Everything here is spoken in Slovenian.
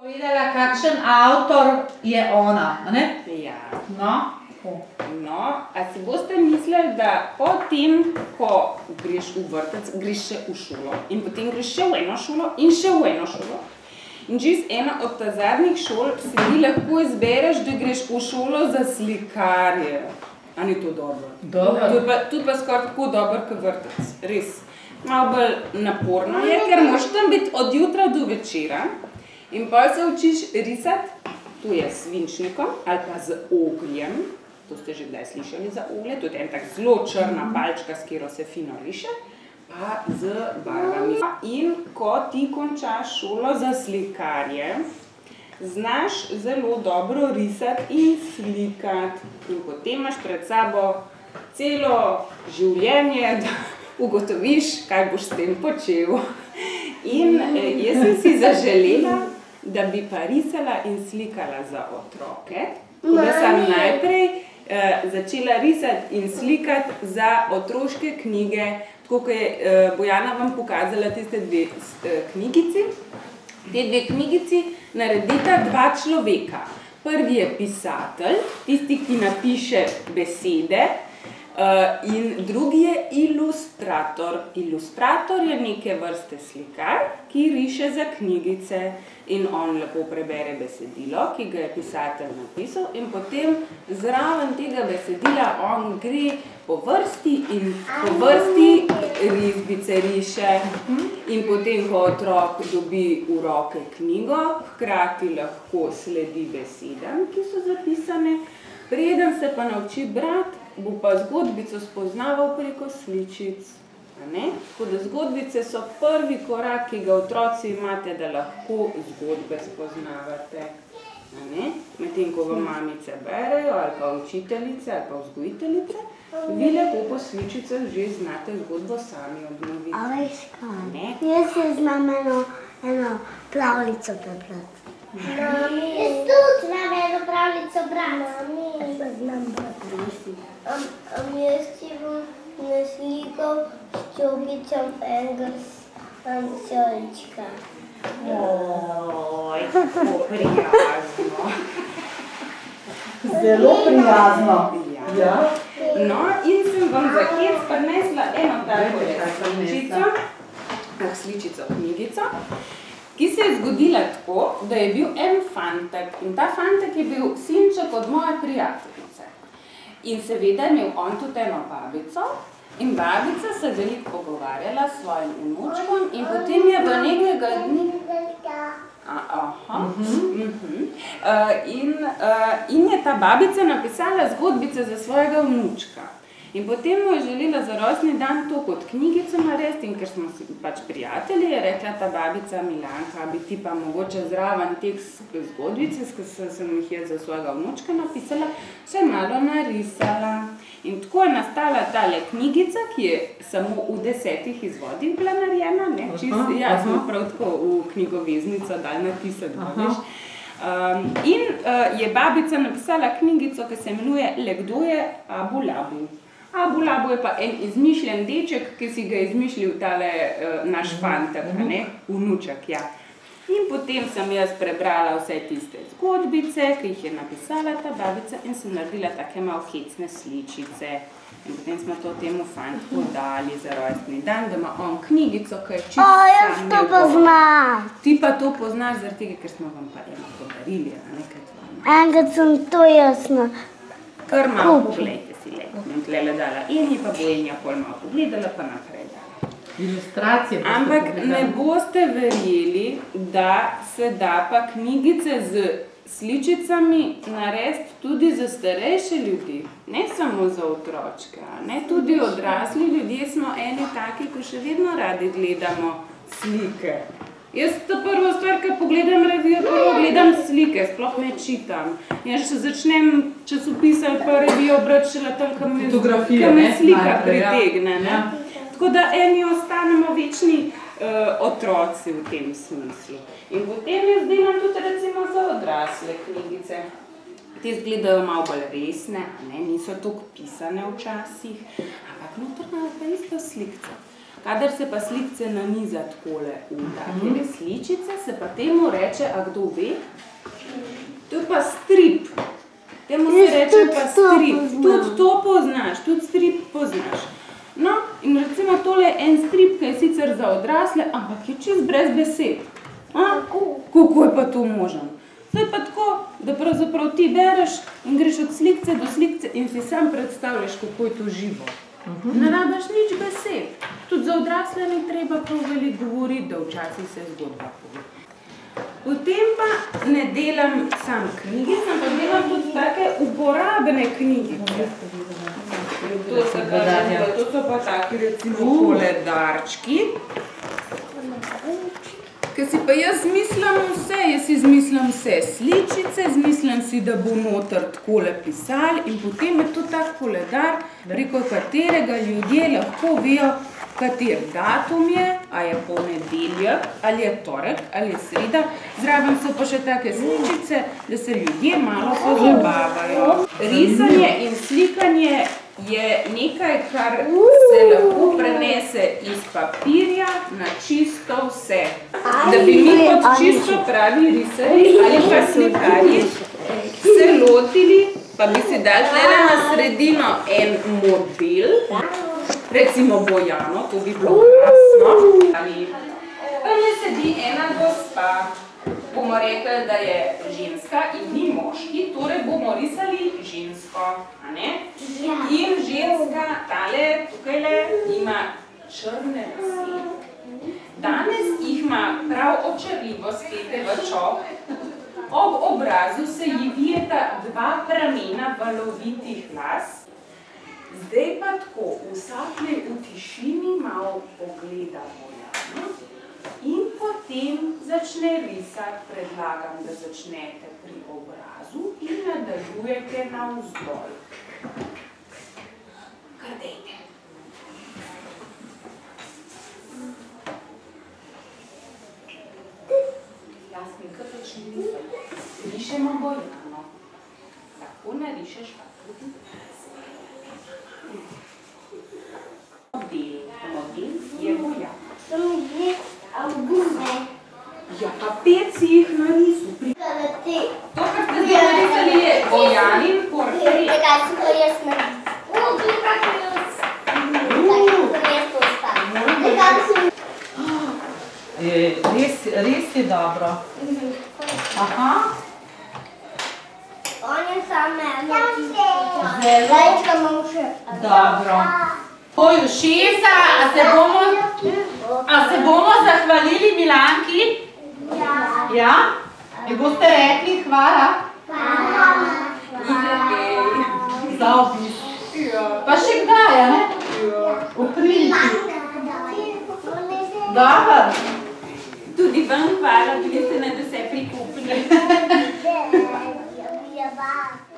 Videla, kakšen avtor je ona, ne? Ja. No? No, a si boste mislili, da potem, ko greš v vrtec, greš še v šolo in potem greš še v eno šolo in še v eno šolo. In čist ena od ta zadnjih šol si ti lahko izbereš, da greš v šolo za slikarje. A ni to dobro? Dobro. Tudi pa skoraj tako dobro, kot vrtec. Res. Malo bolj naporno je, ker moraš tam biti od jutra do večera in potem se učiš risati, to je s svinčnikom ali pa z ogljem. To ste že kdaj slišali za oglje, to je en tak zelo črna palčka, s katero se fino riše, pa z barvami. In ko ti končaš šolo za slikarje, znaš zelo dobro risati in slikati. In potem imaš pred sabo celo življenje, da ugotoviš, kaj boš s tem počel. In jaz sem si zaželela, da bi pa risala in slikala za otroke. Da sem najprej začela risati in slikati za otroške knjige, tako kot je Bojana vam pokazala tiste dve knjigici. Te dve knjigici naredita dva človeka. Prvi je pisatelj, tisti, ki napiše besede, in drugi je ilustrator. Ilustrator je neke vrste slikar, ki riše za knjigice in on lepo prebere besedilo, ki ga je pisatelj napisal, in potem zraven tega besedila on gre po vrsti in po vrsti risbice riše. In potem, ko otrok dobi v roke knjigo, hkrati lahko sledi besedam, ki so zapisane. Preden se pa nauči brati, bo pa zgodbico spoznaval preko sličic. Tako da zgodbice so prvi korak, ki ga otroci imate, da lahko zgodbe spoznavate. Medtem ko vam mamice berejo, ali pa učiteljice, ali pa vzgojiteljice, vi lepo po sličicah že znate zgodbo sami obnoviti. A veš kaj? Jaz se znam eno pravljico prebrati. Jaz tudi znam eno pravljico brati. Jaz pa znam brati. Jaz ti bom naslikal s čogicom enega srčka. Oj, kako prijazno. Zelo prijazno. Ja. No, in sem vam za hec prinesla eno tako sličico, knjigico, ki se je zgodila tako, da je bil en fantek in ta fantek je bil sinček od moje prijateljice. In seveda je imel on tudi eno babico in babica se veliko pogovarjala s svojim vnučkom in potem je do nekega dni... In je ta babica napisala zgodbice za svojega vnučka. In potem mu je želela za rojstni dan to kot knjigico narediti, in ker smo pač prijatelji, je rekla ta babica: Milanka, bi ti pa mogoče zraven teh zgodbic, ki sem jih jaz za svojega vnučka napisala, še malo narisala. In tako je nastala tale knjigica, ki je samo v 10 izvodih bila narejena, jaz smo prav tako v knjigoveznico dali napisati, veš. In je babica napisala knjigico, ki se imenuje Le kdo je Abu Labu. Abu Labu je pa en izmišljen deček, ki si ga je izmišljil tale naš fantek, vnuček, ja. In potem sem jaz prebrala vse tiste zgodbice, ki jih je napisala ta babica, in sem naredila take malo hecne sličice. In potem smo to temu fantku dali za rojstni dan, da ima on knjigico, ki je čisto sam njegov. Jaz to poznam. Ti pa to poznaš zaradi tega, ker smo vam pa eno podarili, a nekaj tvojno. Enkrat sem to jasno. Kar malo poglejte si lepo. In tlele dala in ji pa Bojenja pol malo pogledala, pa naprej dala. Ilustracije boste Ampak pogledali. ne boste verjeli, da se da pa knjigice z sličicami narediti tudi za starejše ljudi. Ne samo za otročke, tudi odrasli ljudje smo eni taki, ko še vedno radi gledamo slike. Jaz to prvo stvar, ko pogledam revijo, prvo gledam slike, sploh ne čitam. Jaz še začnem časopise ali pa revijo brati šele tam, ko me slika pritegne. Tako da eni ostanemo večni otroci v tem smislu. In potem jaz delam tudi recimo za odrasle knjigice. Te izgledajo malo bolj resne, niso toliko pisane včasih, ampak noter imajo pa isto slikco. Kadar se pa slikce naniza takole v take sličice, se pa temu reče, a kdo ve? To je pa strip. Temu se reče pa strip. Tudi to poznaš, tudi strip poznaš. No, in recimo tole je en strip, ki je sicer za odrasle, ampak je čist brez besed. Kako je pa to možno? To je pa tako, da pravzaprav ti bereš in greš od slikce do slikce in si sam predstavljaš, kako je to živo. Ne rabiš nič besed. Tudi za odrasle ni treba prav veliko govoriti, da včasih se zgodba pove. Potem pa ne delam sam knjigic, ampak delam tudi take uporabne knjigice. To so pa taki recimo koledarčki. Ker si pa jaz izmislim vse, jaz si izmislim vse sličice, izmislim si, da bo noter takole pisali in potem je to tak koledar, preko katerega ljudje lahko vejo, kater datum je, a je ponedeljek, ali je torek, ali je sreda. Zraven so pa še take sličice, da se ljudje malo pozabavajo. Risanje in slikanje je nekaj, kar se lahko prenese iz papirja na čisto vse. Da bi mi kot čisto pravi risarji ali pa slikarji se lotili, pa bi si dali tle na sredino en model, recimo Bojano, to bi bilo krasno. Pa ne sedi ena gospa, bomo rekli, da je ženska in ni moški, torej bomo risali žensko, a ne? In ženska, tale, tukajle, ima črne lase. Danes jih ima prav očarljivo spete v čop. Ob obrazu se ji vijeta dva pramena valovitih las. Zdaj pa tako, vsak naj v tišini malo pogleda Bojano in potem začne risati. Predlagam, da začnete pri obrazu in nadaljujete navzdol. Kar dejte. Jasminka začne risati. Rišemo Bojano. Tako narišeš pa tudi model je Bojana. Ja, pa 5 si jih narisal. To, kar ste zdaj narisali, je Bojanin portret. Kaj si to jaz narisal? Res je dobro. Aha. On je sam eno. Zajčka imam še. Dobro. Oj, ušesa, a se bomo zahvalili Milanki? Ja? Mi boste rekli hvala? Za obisk. Pa še kdaj, a ne? V priliki. Dobro. Tudi vam hvala, bili ste na vse prikupili. Ja,